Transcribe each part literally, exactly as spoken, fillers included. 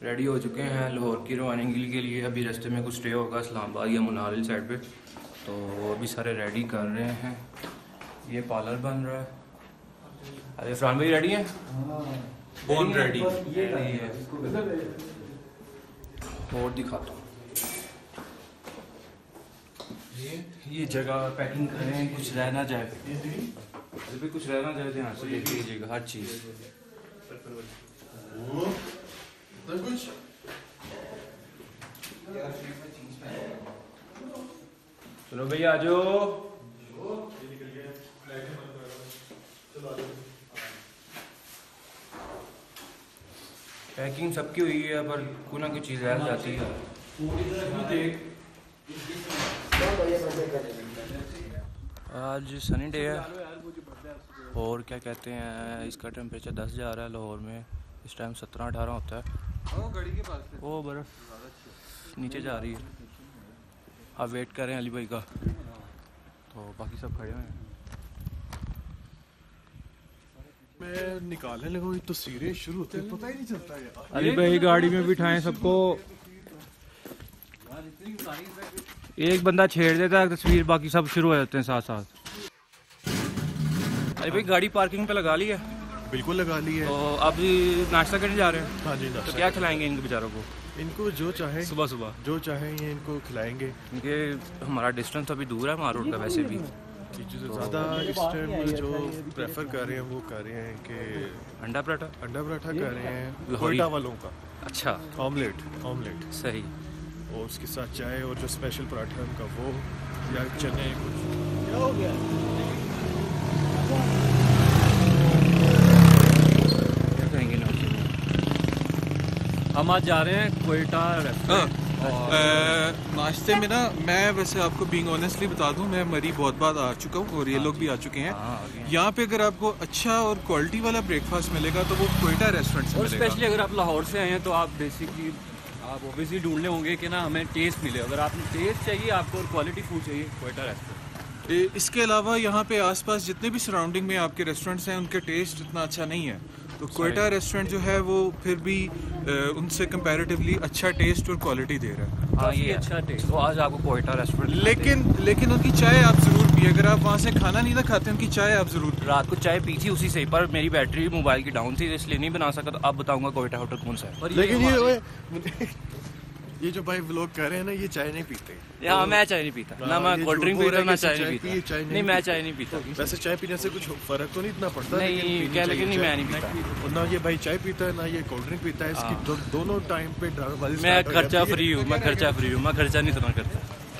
Ready हो चुके हैं लाहौर की रवानगी के लिए। अभी रास्ते में कुछ स्टे होगा इस्लामाबाद या मुनाल साइड पे, तो अभी सारे रेडी कर रहे हैं। ये पार्लर बन रहा है। अरे इरफान भाई रेडी हैं? बोन रेडी है। और दिखाता हूँ ये जगह पैकिंग करें, कुछ रह ना जाए। अभी कुछ रह ना जाए ध्यान से देख लीजिएगा हर चीज़। चलो भैया आ जाओ। पैकिंग सबकी हुई है पर कोई ना कोई चीज़ रह जाती है। आज सनी डे है और क्या कहते हैं, इसका टेम्परेचर दस जा रहा है लाहौर में। इस टाइम सत्रह अठारह होता है। वो बर्फ़ नीचे जा रही है। आप वेट कर रहे हैं अली भाई का, तो बाकी सब खड़े हुए हैं। मैं निकालने लगा तो तस्वीरें शुरू होते हैं, पता ही नहीं चलता यार। अली भाई गाड़ी में बिठाएं सबको। एक बंदा छेड़ देता है तस्वीर, बाकी सब शुरू हो जाते हैं साथ साथ। अरे भाई गाड़ी पार्किंग पे लगा ली है? बिल्कुल लगा ली है। तो आप नाश्ता करने जा रहे हैं? हाँ जी नाश्ता। तो क्या खिलाएंगे इनको बेचारों को? इनको जो चाहे सुबह सुबह जो चाहे ये इनको खिलाएंगे, क्योंकि हमारा डिस्टेंस अभी दूर है हमारा रोड का वैसे भी। जो ज़्यादा इस टाइम जो प्रेफर कर रहे हैं वो कर रहे हैं कि अंडा पराठा अंडा पराठा कर रहे हैं कोयटा वालों का। अच्छा, ऑमलेट ऑमलेट सही। और उसके साथ चाय और जो स्पेशल पराठा है उनका वो, या चने कुछ। क्या हो गया? क्या कहेंगे ना, हम आज जा रहे हैं कोयटा रेस्टोरेंट। नाश्ते में ना, मैं वैसे आपको बीइंग ऑनेस्टली बता दूं, मैं मरी बहुत बार आ चुका हूँ और ये लोग भी आ चुके हैं। यहाँ पे अगर आपको अच्छा और क्वालिटी वाला ब्रेकफास्ट मिलेगा तो वो कोयटा रेस्टोरेंट से मिलेगा। स्पेशली अगर आप लाहौर से आए हैं तो आप बेसिकली आप ऑब्वियसली ढूंढने होंगे कि ना हमें टेस्ट मिले। अगर आपने टेस्ट चाहिए आपको और क्वालिटी फूड चाहिए, कोयटा रेस्टोरेंट। इसके अलावा यहाँ पे आसपास जितने भी सराउंडिंग में आपके रेस्टोरेंट्स हैं उनके टेस्ट इतना अच्छा नहीं है, तो कोयटा रेस्टोरेंट जो है वो फिर भी उनसे कंपैरेटिवली अच्छा टेस्ट और क्वालिटी दे रहा है। हाँ ये अच्छा टेस्ट। तो आज आपको कोयटा रेस्टोरेंट, लेकिन लेकिन उनकी चाय आप जरूर पिए। अगर आप वहाँ से खाना नहीं ना खाते, उनकी चाय आप जरूर पिए। रात को चाय पी थी उसी से, पर मेरी बैटरी मोबाइल की डाउन थी इसलिए नहीं बना सका। तो अब बताऊंगा कोयटा होटल कौन सा है। लेकिन ये ये जो भाई व्लॉग कर रहे हैं ना, ये चाय नहीं पीते। हाँ मैं चाय नहीं पीता ना, मैं कोल्ड ड्रिंक पीता ना चाय नहीं पीता। नहीं मैं चाय नहीं पीता। वैसे चाय पीने से कुछ फर्क तो नहीं इतना पड़ता। नहीं क्या, लेकिन नहीं मैं नहीं पीता। ना ये भाई चाय पीता है ना ये कोल्ड ड्रिंक पीता है। इसकी दो, दोनों टाइम पे ड्रामेबाजी। मैं खर्चा फ्री हूँ, मैं खर्चा फ्री हूँ, मैं खर्चा नहीं इतना करता।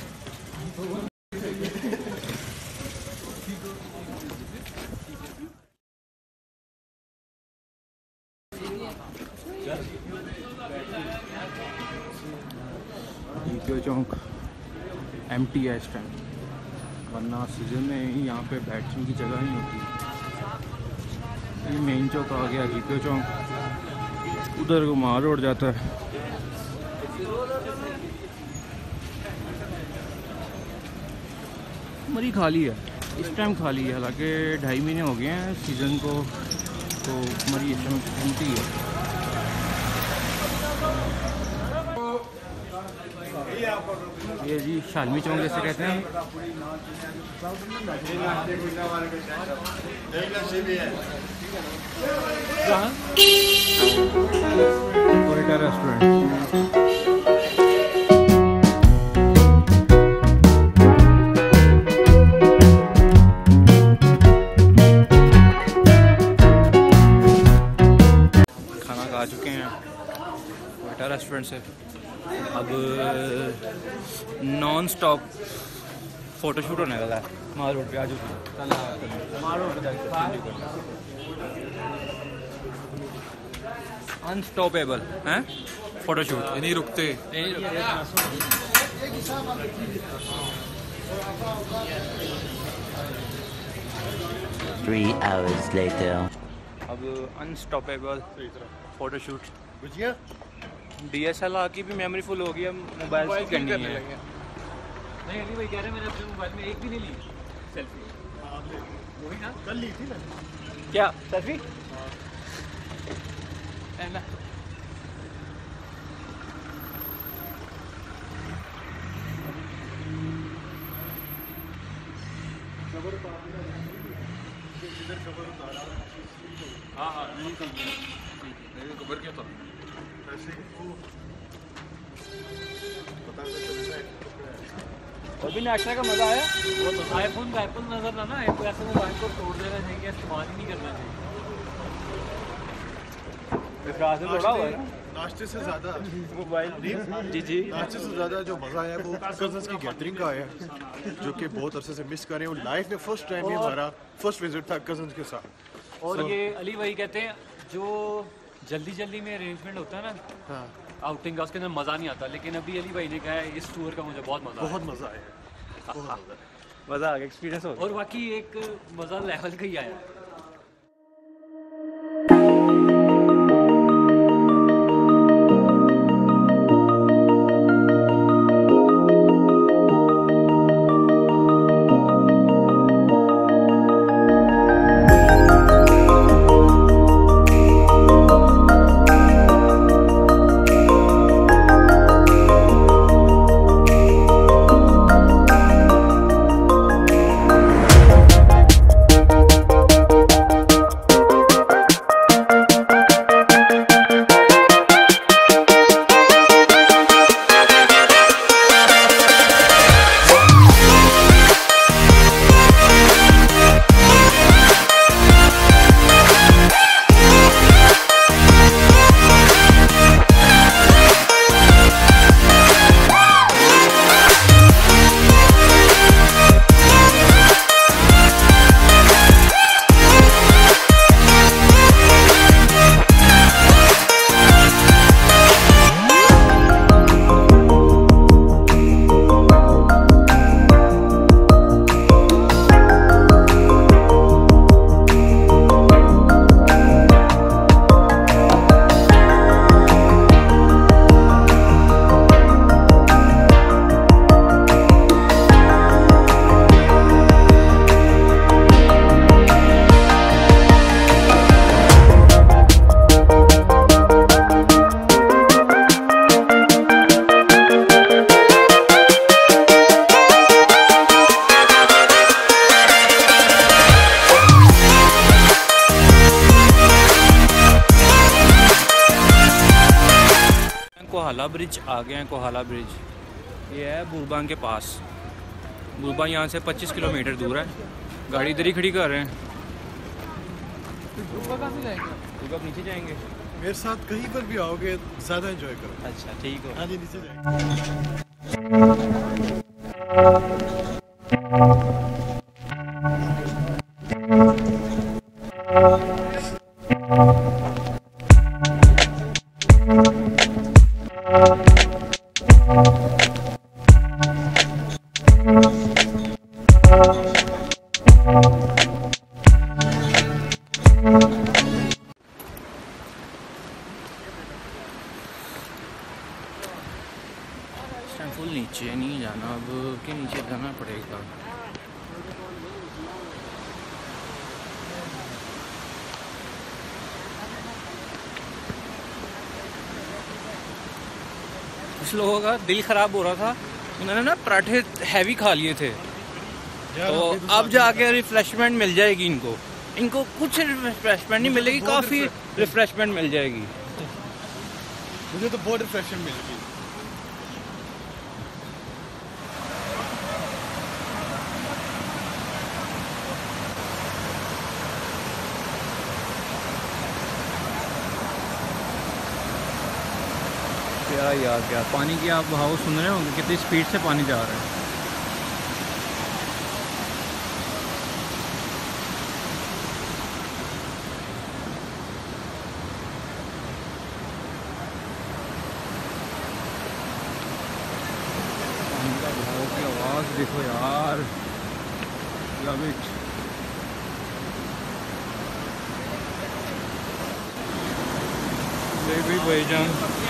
जीपीओ चौक एम्प्टी है इस टाइम, वरना सीजन में ही यहाँ पे बैठने की जगह नहीं होती। ये मेन चौक आ गया जीपीओ चौक, उधर को मार रोड जाता है। मरी खाली है इस टाइम, खाली है। हालांकि ढाई महीने हो गए हैं सीज़न को, तो मरी इस टाइम एम्प्टी है। ये जी शालमी चौक जैसे कहते हैं। कोयटा रेस्टोरेंट। खाना खा चुके हैं कोयटा रेस्टोरेंट से। अब नॉन स्टॉप फोटोशूट होने वाला है माल रोड पे। आज माल रोड पे अनस्टॉपेबल हैं फोटोशूट, नहीं रुकते। Three hours later. अब unstoppable photoshoot. D S L R की भी मेमोरी फुल हो गई है, मोबाइल से करनी है। नहीं अली भाई कह रहे हैं मैंने अपने मोबाइल में एक भी नहीं ली सेल्फी। वही ना कल ली थी ना। क्या सेल्फी? हाँ हाँ नहीं कवर क्या था और भी नाश्ता का मजा आया। वो तो आईफोन का एप्पल नजर ना ना एक ऐसे मोबाइल को तोड़ देना चाहिए, इस्तेमाल ही नहीं करना चाहिए। थोड़ा हुआ है नाश्ते से ज़्यादा मोबाइल जी जी नाश्ते से ज़्यादा जो मज़ा आया वो कज़न्स की गैदरिंग का आया, जो कि बहुत अरसे से मिस कर रहे हैं। लाइफ में फर्स्ट टाइम ही हमारा फर्स्ट विजिट था कज़न्स के साथ। और so, ये अली भाई कहते हैं जो जल्दी जल्दी में अरेंजमेंट होता है ना हाँ आउटिंग का, उसके अंदर मज़ा नहीं आता। लेकिन अभी अली भाई ने कहा है इस टूर का मुझे बहुत मज़ा बहुत मज़ा आया, बहुत मज़ा मज़ा आ गया, एक्सपीरियंस हो। और बाकी एक मज़ा लेवल का ही आया। कोहाला ब्रिज आ गए हैं। कोहाला ब्रिज ये है बुरबांग के पास। बुरबांग यहाँ से पच्चीस किलोमीटर दूर है। गाड़ी इधर ही खड़ी कर रहे हैं। बुरबांग नीचे जाएंगे। मेरे साथ कहीं पर भी आओगे ज़्यादा एंजॉय करो। अच्छा ठीक हो। हाँ जी नीचे जाएंगे। फुल नीचे नहीं जाना, अब के नीचे जाना पड़ेगा। कुछ लोगों का दिल खराब हो रहा था, उन्होंने ना पराठे हैवी खा लिए थे, तो अब जाके रिफ्रेशमेंट मिल जाएगी इनको। इनको कुछ रिफ्रेशमेंट नहीं मिलेगी, काफ़ी रिफ्रेशमेंट मिल जाएगी। मुझे तो बहुत रिफ्रेशमेंट मिलेगी। क्या यार, क्या पानी की आप बहाव सुन रहे होंगे, कितनी स्पीड से पानी जा रहा है। पानी का बहाव की आवाज़ देखो यार, लव इट। बेबी भाईजान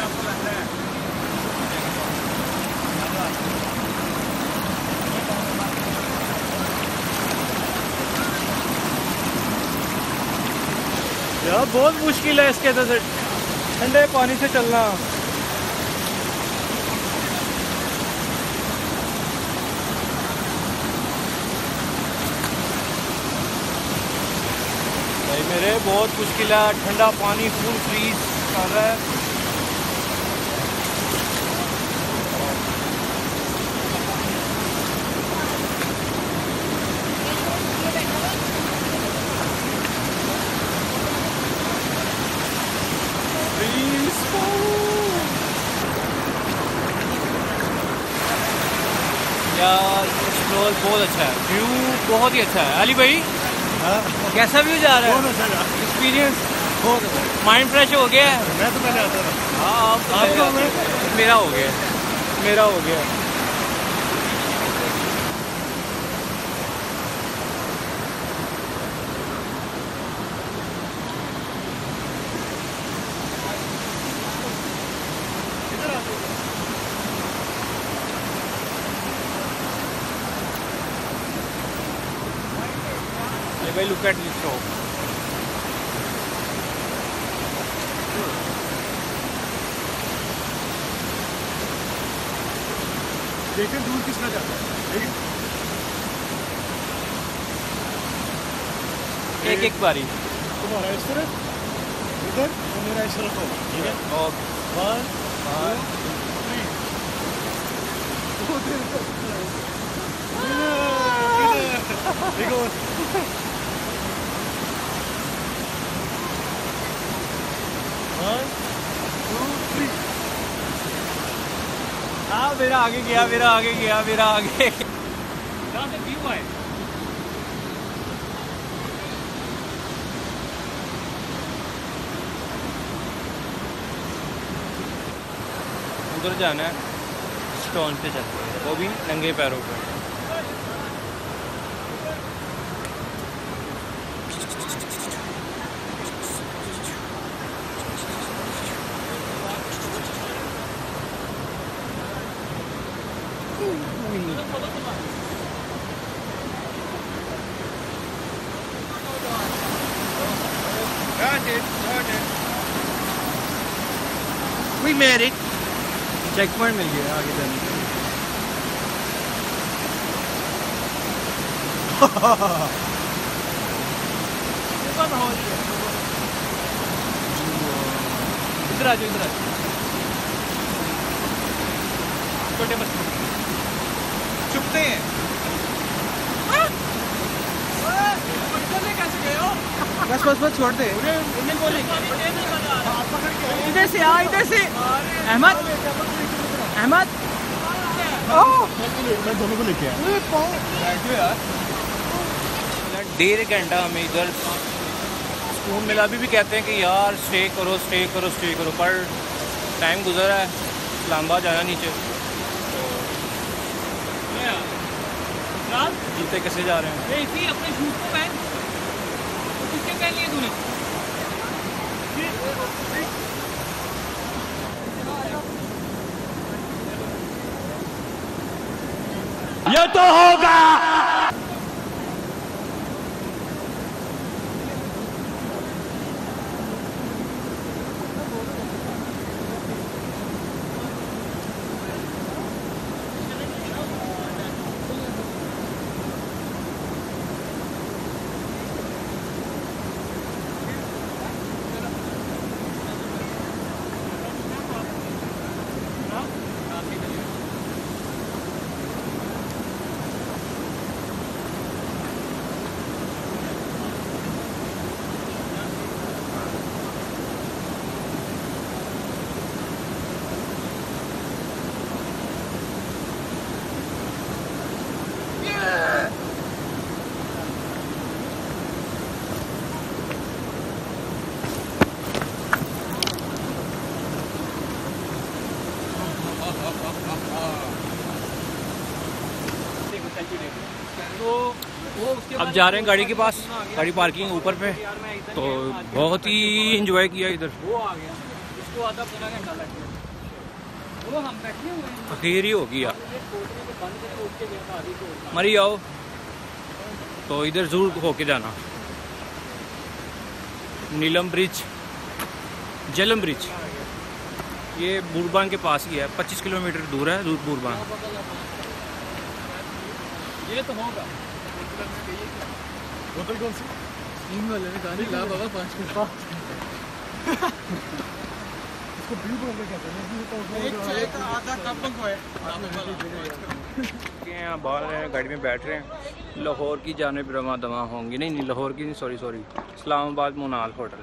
यार बहुत मुश्किल है इसके अंदर से ठंडे पानी से चलना। बहुत मुश्किल है, ठंडा पानी फुल फ्रीज कर रहा है। यार एक्सप्लोर बहुत अच्छा है, व्यू बहुत ही अच्छा है। अली भाई कैसा व्यू जा रहा है? एक्सपीरियंस माइंड फ्रेश हो गया है। मैं तो पहले आता था। हाँ आप तो मेरा हो गया मेरा हो गया भाई लुक एट दिस शॉप। देखते हैं दूर किसका जाता है। एक एक बारी तुम्हारा इस तरह इधर और मेरा इस तरफ हो, ठीक है? ओके वन टू थ्री देखो वन टू थ्री। हाँ मेरा आगे गया मेरा आगे गया मेरा आगे जहाँ से व्यू आए। उधर जाना है, स्टोन पे चलते हैं, वो भी नंगे पैरों पे। We made it. Checkpoint मिल गया आगे जाने के लिए। इधर आ जाओ इधर आ जाओ छोटे बच्चे चुपते हैं। बस बस बस छोड़ दे। इधर से आ इधर से अहमद अहमद मैं दोनों को लेके आया। डेढ़ घंटा हमें इधर सुकून मिला। अभी भी कहते हैं कि यार स्टे करो स्टे करो स्टे करो, पर टाइम गुजरा है, इस्लामाबाद जाना नीचे। जूते कैसे जा रहे हैं? इसी अपने शूज को पहन, किसके पहन लिए तूने? ये तो होगा। अब जा रहे हैं गाड़ी के पास, गाड़ी पार्किंग ऊपर पे। तो बहुत ही एंजॉय किया इधर। वो आ गया, इसको आधा पूरा घंटा लग गया। वो हम बैठे हुए हैं, आखिर ही हो गया। मरी आओ तो इधर जरूर होके जाना। नीलम ब्रिज, झेलम ब्रिज, ये बुरबान के पास ही है, पच्चीस किलोमीटर दूर है दूर बुरबान। ये तो होगा। बोतल कौन सी? इन वाले ने कहा ला बाबा पाँच के पास इसको व्यू बोल के कहते हैं एक चाय का आधा कप मंगवाए यहाँ बाहर हैं, गाड़ी में बैठ रहे हैं, लाहौर की जानिब रवां दवा होंगी। नहीं नहीं लाहौर की नहीं, sorry sorry Islamabad Monal hotel.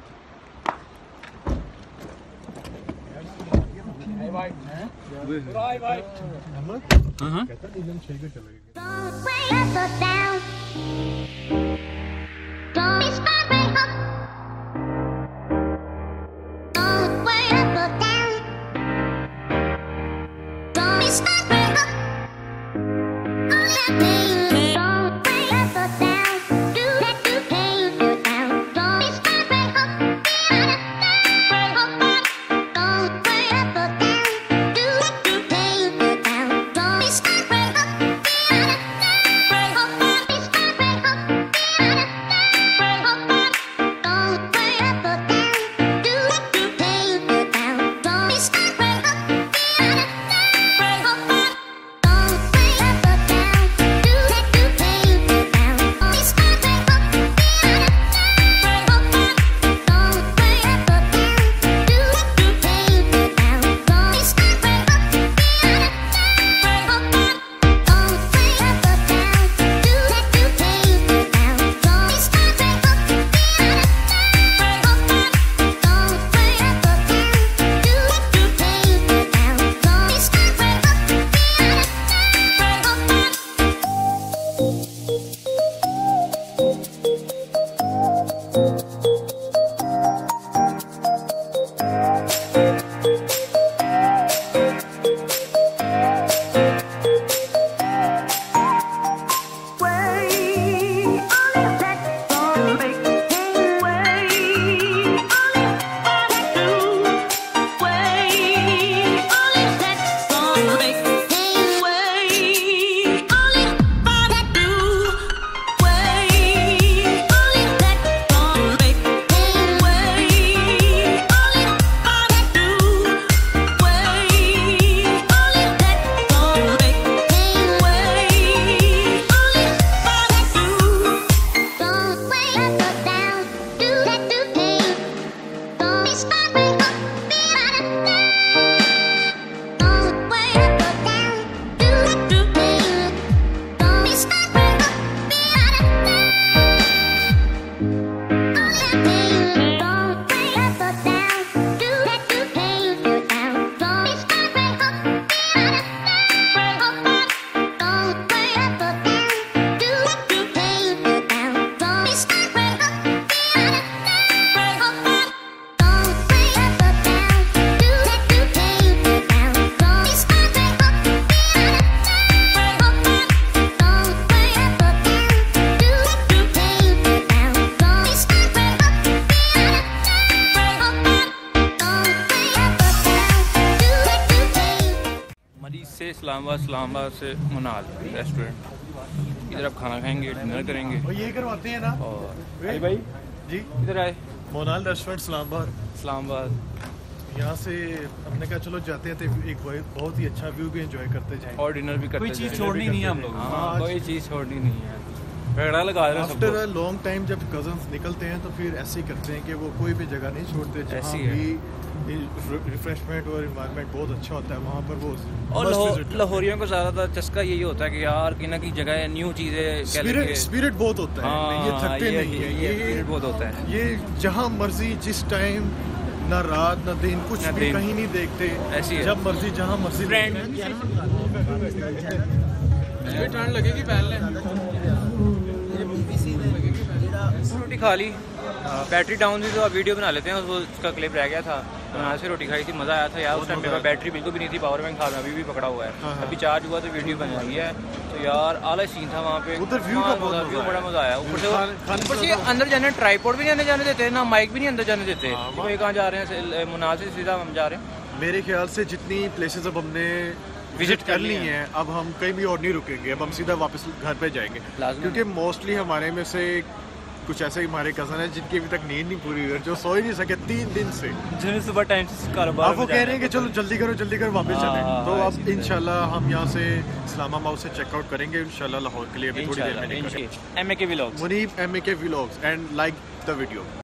Islamabad, Islamabad से मोनाल रेस्टोरेंट, इधर आप खाना खाएंगे, डिनर करेंगे और ये करवाते हैं ना। और अरे भाई जी इधर आए मोनाल रेस्टोरेंट इस्लामाबाद। इस्लामाबाद यहाँ से हमने कहा चलो जाते हैं तो एक बहुत ही अच्छा व्यू भी एंजॉय करते जाएं और डिनर भी करते कोई चीज़ छोड़नी नहीं है हम लोग। हाँ कोई चीज़ छोड़नी नहीं है। रगड़ा लगा रहे हैं सबको। आफ्टर अ लॉन्ग टाइम जब कजन्स निकलते हैं तो फिर ऐसे ही करते हैं कि वो कोई भी जगह नहीं छोड़ते जहाँ भी रिफ्रेशमेंट और इन्वायरमेंट बहुत अच्छा होता है वहाँ पर वो। और लाहौरियों को ज़्यादातर चस्का यही होता है कि यार कि ना की जगह न्यू चीज़ें स्पिरिट बहुत होता है। ये थकते नहीं है, ये स्पिरिट बहुत होता है। ये जहाँ मर्जी जिस टाइम ना रात ना दिन कुछ भी कहीं नहीं देखते, ऐसी है। जब मर्जी जहाँ मर्जी फ्रेंड ठंड लगेगी पहले रोटी खा ली, बैटरी डाउन थी तो अब वीडियो बना लेते हैं। वो उसका क्लिप रह गया था, वहाँ से रोटी खाई थी, मज़ा आया था यार। उस टाइम मेरे पास बैटरी बिल्कुल भी नहीं थी, पावर बैंक था अभी भी पकड़ा हुआ है। अभी चार्ज हुआ तो वीडियो बनाई है। तो यार आला सीन था वहाँ पे, उधर व्यू का बहुत व्यू बड़ा मज़ा आया। ऊपर से ऊपर से अंदर जाने ट्राइपॉड भी नहीं अंदर जाने देते, ना माइक भी नहीं अंदर जाने देते। कोई कहाँ जा रहे हैं, मोनाल से सीधा हम जा रहे हैं। मेरे ख्याल से जितनी प्लेसेस अब हमने विजिट कर ली हैं, अब हम कहीं भी और नहीं रुकेंगे, अब हम सीधा वापस घर पे जाएंगे। क्योंकि मोस्टली हमारे में से कुछ ऐसे ही हमारे कज़न हैं जिनकी अभी तक नींद नहीं पूरी हुई, जो सो ही नहीं सके तीन दिन से। जिन्हें सुबह टाइम से कारोबार अब वो कह रहे हैं कि चलो जल्दी करो जल्दी करो वापस हाँ, चलें। हाँ, तो हाँ, अब इंशाल्लाह हम यहाँ से इस्लामाबाद से चेकआउट करेंगे इंशाल्लाह लाहौर के लिए अभी थोड़ी देर में निकलेंगे। एम ए के व्लॉग्स मुनीब एम ए के vlogs and like the video.